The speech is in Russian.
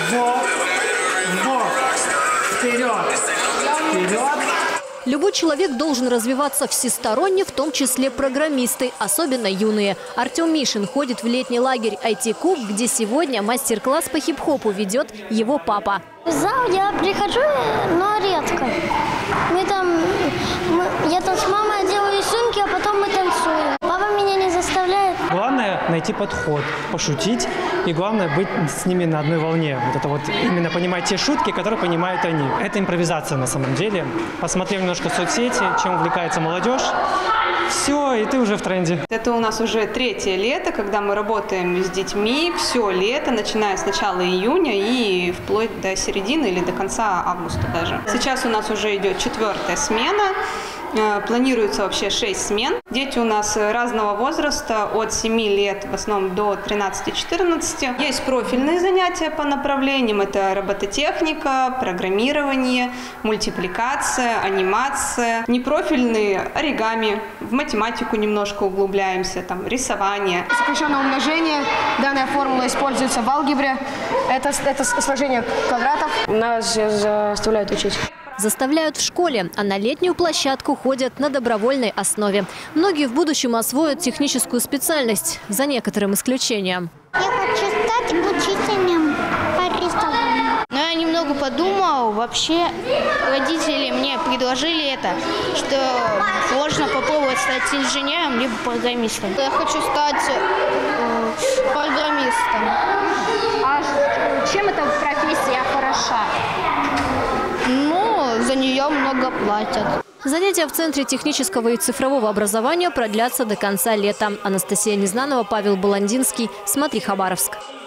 Вперед. Вперед. Любой человек должен развиваться всесторонне, в том числе программисты, особенно юные. Артем Мишин ходит в летний лагерь IT-Куб, где сегодня мастер-класс по хип-хопу ведет его папа. В зал я прихожу, но редко. Я там с мамой делаю рисунки, а потом мы танцуем. Папа меня не заставляет. Главное найти подход, пошутить и главное быть с ними на одной волне. Вот это вот именно понимать те шутки, которые понимают они. Это импровизация на самом деле. Посмотрев немножко соцсети, чем увлекается молодежь, все, и ты уже в тренде. Это у нас уже 3-е лето, когда мы работаем с детьми все лето, начиная с начала июня и вплоть до середины или до конца августа даже. Сейчас у нас уже идет 4-я смена. Планируется вообще 6 смен. Дети у нас разного возраста, от 7 лет в основном до 13-14. Есть профильные занятия по направлениям. Это робототехника, программирование, мультипликация, анимация. Непрофильные – оригами. В математику немножко углубляемся, там, рисование. Сокращенное умножение. Данная формула используется в алгебре. Это сложение квадратов. Нас заставляют учить. Заставляют в школе, а на летнюю площадку ходят на добровольной основе. Многие в будущем освоят техническую специальность, за некоторым исключением. Я хочу стать учителем по рисованию. Но я немного подумал, вообще родители мне предложили это, что можно попробовать стать инженером либо программистом. Я хочу стать программистом. А чем эта профессия хороша? За нее много платят. Занятия в Центре технического и цифрового образования продлятся до конца лета. Анастасия Незнанова, Павел Баландинский. Смотри, Хабаровск.